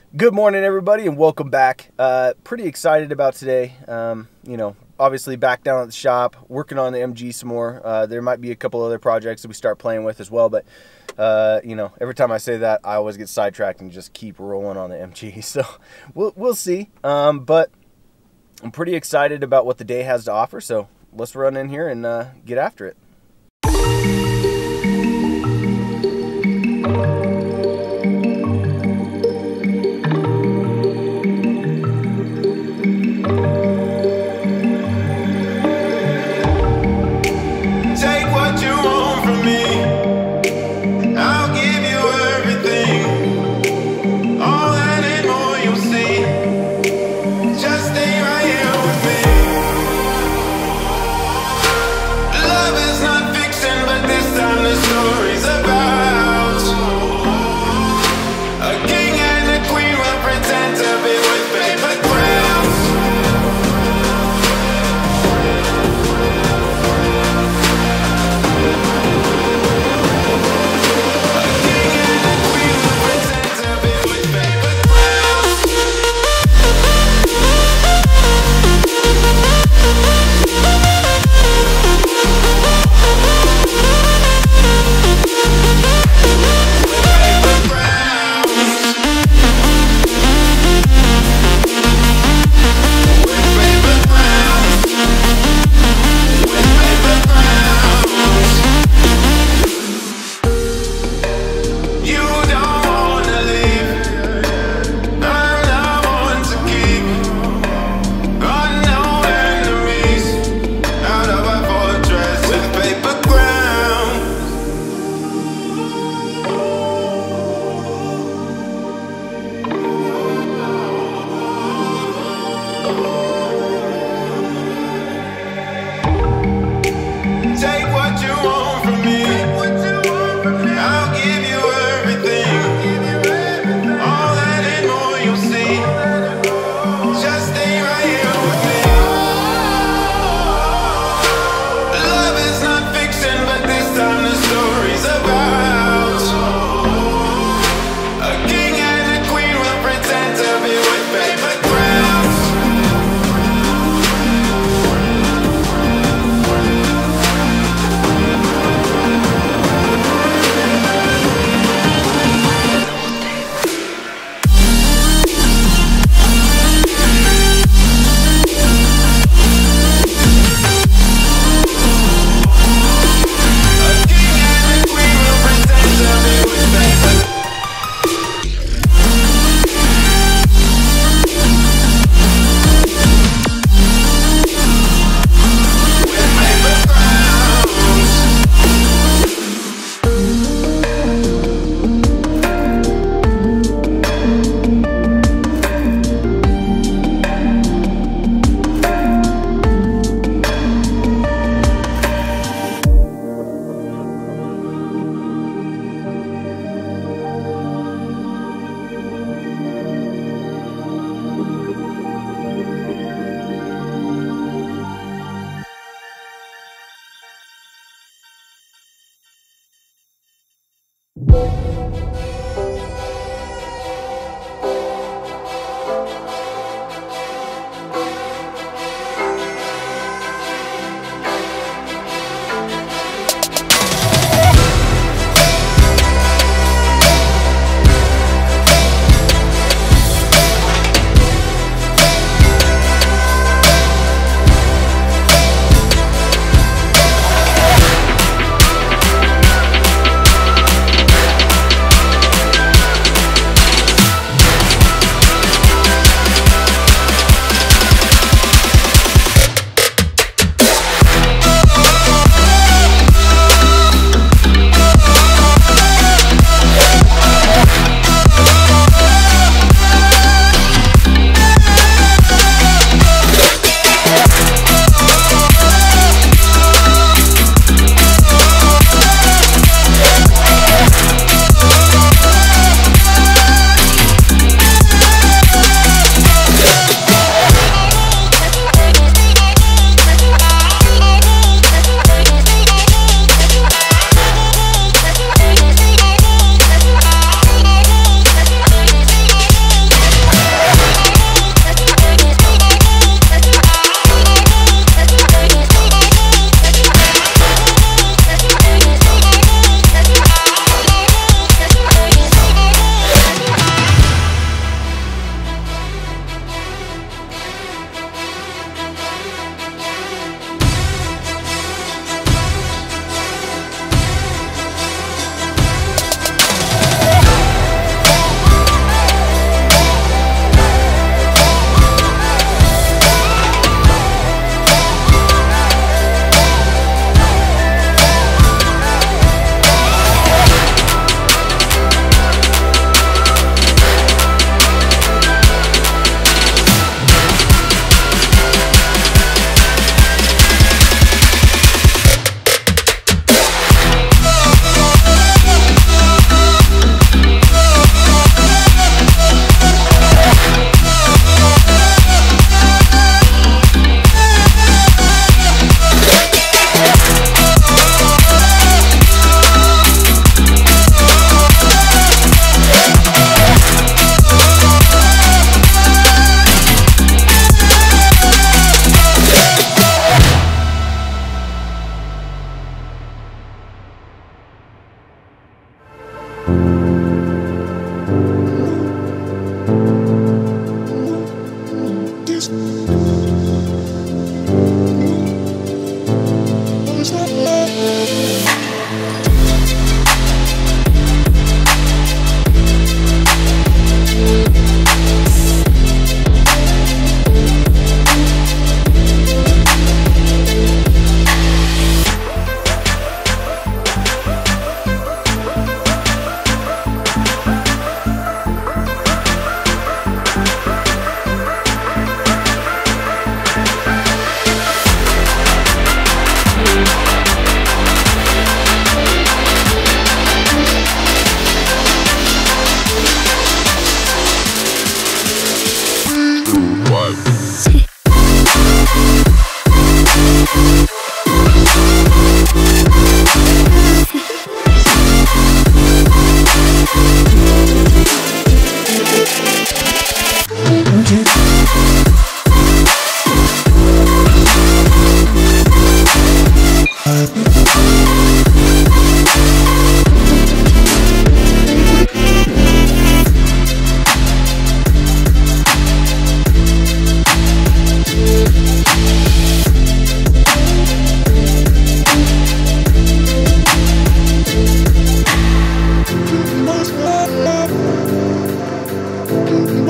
Good morning, everybody, and welcome back. Pretty excited about today. Obviously back down at the shop, working on the MG some more. There might be a couple other projects that we start playing with as well, but every time I say that, I always get sidetracked and just keep rolling on the MG. So we'll see. But I'm pretty excited about what the day has to offer. So let's run in here and get after it. Love is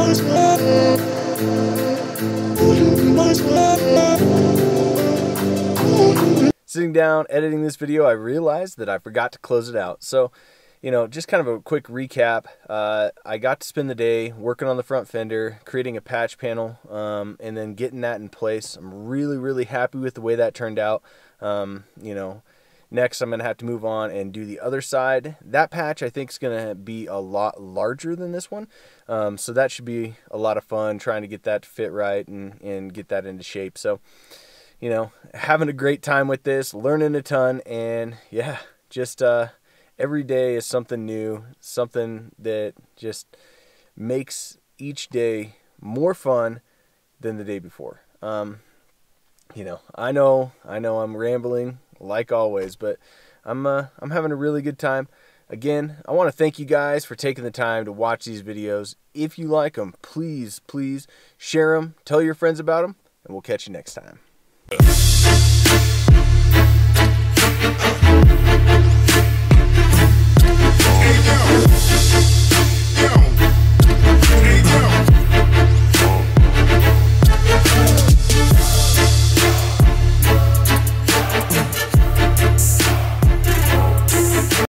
Sitting down, editing this video, I realized that I forgot to close it out. So, you know, just kind of a quick recap. I got to spend the day working on the front fender, creating a patch panel, and then getting that in place. I'm really happy with the way that turned out. You know, next I'm going to have to move on and do the other side. That patch I think is going to be a lot larger than this one. So that should be a lot of fun trying to get that to fit right and get that into shape. So, you know, having a great time with this, learning a ton, and yeah, just every day is something new, something that just makes each day more fun than the day before. You know, I know I'm rambling like always, but I'm having a really good time. Again, I want to thank you guys for taking the time to watch these videos. If you like them, please share them, tell your friends about them, and we'll catch you next time.